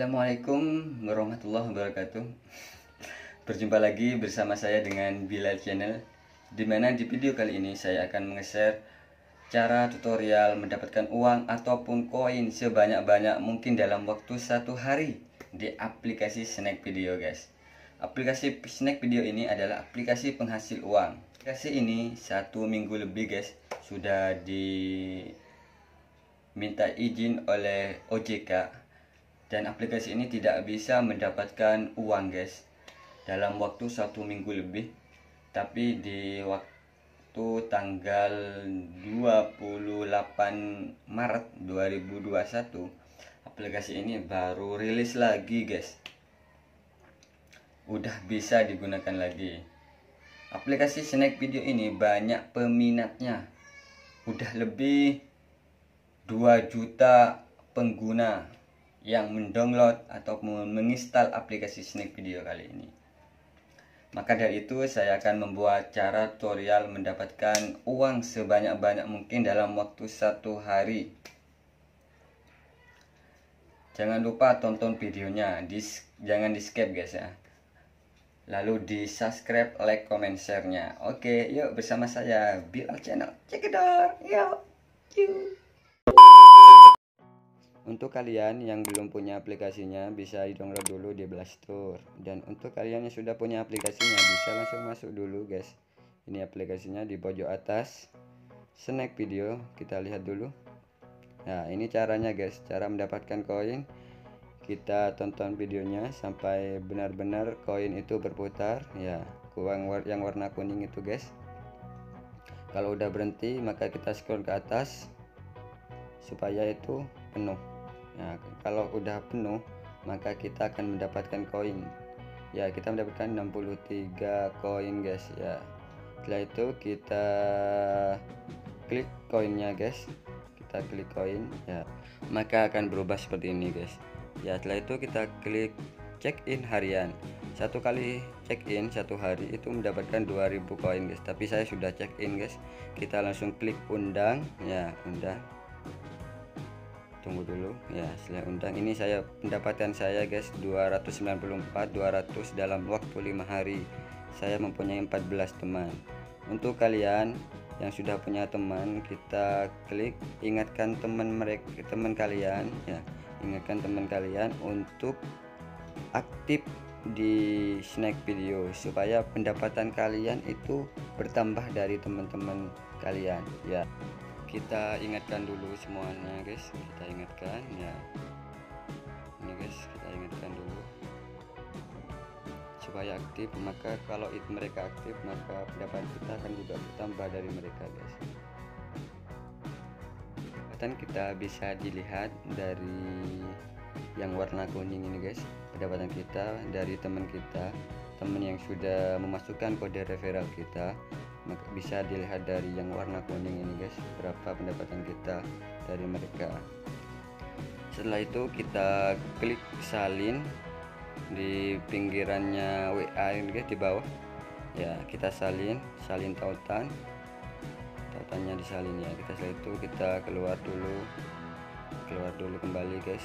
Assalamualaikum warahmatullahi wabarakatuh. Berjumpa lagi bersama saya dengan Bilal Channel, dimana di video kali ini saya akan nge-share cara tutorial mendapatkan uang ataupun koin sebanyak-banyak mungkin dalam waktu 1 hari di aplikasi Snack Video, guys. Aplikasi Snack Video ini adalah aplikasi penghasil uang. Aplikasi ini 1 minggu lebih, guys, sudah diminta izin oleh OJK. Dan aplikasi ini tidak bisa mendapatkan uang, guys, dalam waktu 1 minggu lebih. Tapi di waktu tanggal 28 Maret 2021 aplikasi ini baru rilis lagi, guys. Udah bisa digunakan lagi. Aplikasi Snack Video ini banyak peminatnya. Udah lebih 2 juta pengguna yang mendownload ataupun menginstal aplikasi Snack Video kali ini. Maka dari itu saya akan membuat cara tutorial mendapatkan uang sebanyak-banyak mungkin dalam waktu 1 hari. Jangan lupa tonton videonya, jangan di skip, guys, ya. Lalu di subscribe, like, comment, share-nya. Oke, yuk bersama saya Bilal Channel. Cekidot, yuk. Untuk kalian yang belum punya aplikasinya, bisa di-download dulu di Play Store. Dan untuk kalian yang sudah punya aplikasinya, bisa langsung masuk dulu, guys. Ini aplikasinya di pojok atas, Snack Video. Kita lihat dulu. Nah, ini caranya, guys. Cara mendapatkan koin. Kita tonton videonya sampai benar-benar koin itu berputar. Ya, uang yang warna kuning itu, guys. Kalau udah berhenti, maka kita scroll ke atas supaya itu penuh. Nah, kalau udah penuh, maka kita akan mendapatkan koin. Ya, kita mendapatkan 63 koin, guys, ya. Setelah itu kita klik koinnya, guys. Kita klik koin, ya. Maka akan berubah seperti ini, guys. Ya, setelah itu kita klik check in harian. 1 kali check in 1 hari itu mendapatkan 2000 koin, guys. Tapi saya sudah check in, guys. Kita langsung klik undang, ya, undang. Tunggu dulu, ya. Setelah undang ini saya pendapatan saya, guys, 294 dalam waktu 5 hari. Saya mempunyai 14 teman. Untuk kalian yang sudah punya teman, kita klik ingatkan teman kalian, ya. Ingatkan teman kalian untuk aktif di Snack Video supaya pendapatan kalian itu bertambah dari teman-teman kalian, ya. Kita ingatkan dulu semuanya, guys. Kita ingatkan, ya. Ini, guys, kita ingatkan dulu supaya aktif. Maka kalau itu mereka aktif, maka pendapatan kita akan juga bertambah dari mereka, guys. Pendapatan kita bisa dilihat dari yang warna kuning ini, guys. Pendapatan kita dari teman kita, teman yang sudah memasukkan kode referral kita, maka bisa dilihat dari yang warna kuning ini, guys, berapa pendapatan kita dari mereka. Setelah itu kita klik salin di pinggirannya WA ini, guys, di bawah, ya. Kita salin tautannya disalin, ya. Setelah itu kita keluar dulu kembali, guys.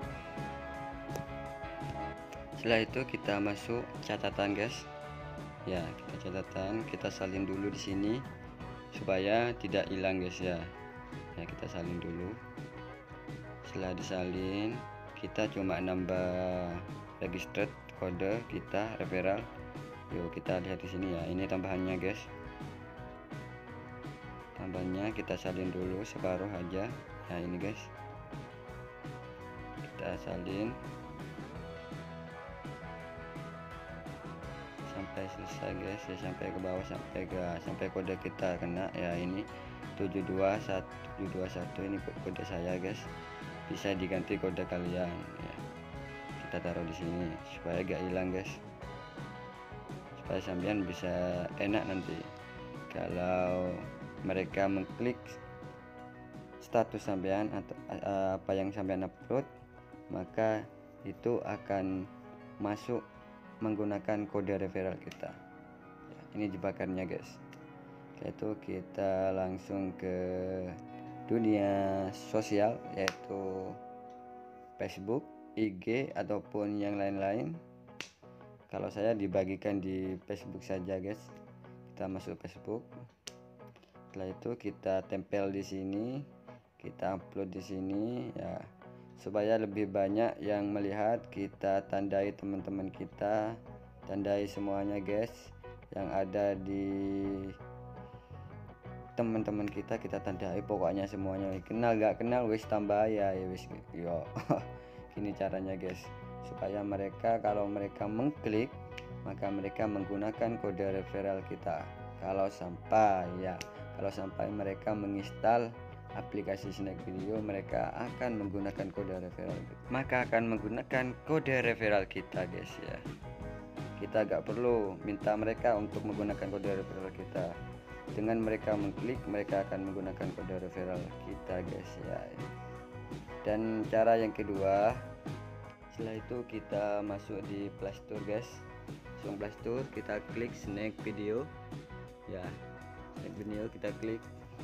Setelah itu kita masuk catatan, guys. Ya, kita salin dulu di sini supaya tidak hilang, guys, ya. Ya, kita salin dulu. Setelah disalin, kita cuma nambah registered kode kita referral. Yuk kita lihat di sini, ya. Ini tambahannya, guys. Tambahannya kita salin dulu separuh aja. Nah, ini, guys. Kita salin sampai selesai, guys, ya. Sampai ke bawah, sampai kode kita kena, ya. Ini 721 ini kode saya, guys. Bisa diganti kode kalian, ya. Kita taruh di sini supaya gak hilang, guys, supaya sampean bisa enak nanti kalau mereka mengklik status sampean atau apa yang sampean upload, maka itu akan masuk menggunakan kode referral kita, ya. Ini jebakannya, guys. Yaitu kita langsung ke dunia sosial, yaitu Facebook. IG ataupun yang lain-lain. Kalau saya dibagikan di Facebook saja guys. Kita masuk Facebook. Setelah itu kita tempel di sini, kita upload di sini ya, supaya lebih banyak yang melihat. Kita tandai teman-teman kita, tandai semuanya guys, yang ada di teman-teman kita tandai pokoknya semuanya. Kenal gak kenal wis tambah ya wis yo. Gini caranya guys, supaya mereka kalau mereka mengklik maka mereka menggunakan kode referral kita. Kalau sampai mereka menginstal aplikasi Snack Video, mereka akan menggunakan kode referral kita guys ya. Kita gak perlu minta mereka untuk menggunakan kode referral kita. Dengan mereka mengklik, mereka akan menggunakan kode referral kita guys ya. Dan cara yang kedua, setelah itu kita masuk di Play Store guys. Langsung Play Store, kita klik Snack Video ya. Snack Video kita klik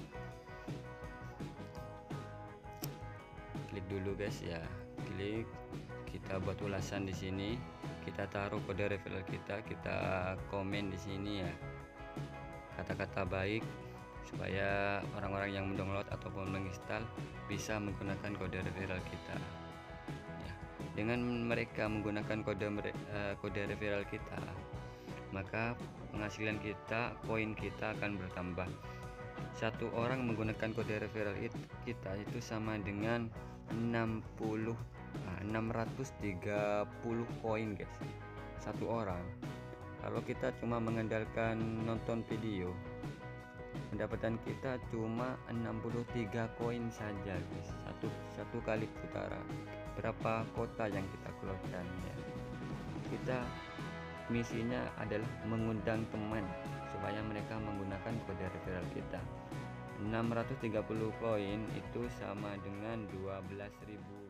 dulu guys ya. Klik, kita buat ulasan di sini, kita taruh kode referral kita komen di sini ya, kata-kata baik supaya orang-orang yang mendownload ataupun menginstal bisa menggunakan kode referral kita ya. Dengan mereka menggunakan kode referral kita, maka penghasilan kita, koin kita akan bertambah. Satu orang menggunakan kode referral kita itu sama dengan 630 koin guys, satu orang. Kalau kita cuma mengandalkan nonton video, pendapatan kita cuma 63 koin saja guys, satu kali putaran. Berapa kota yang kita keluarkan ya. Kita misinya adalah mengundang teman supaya mereka menggunakan kode referral kita. 630 koin itu sama dengan 12.000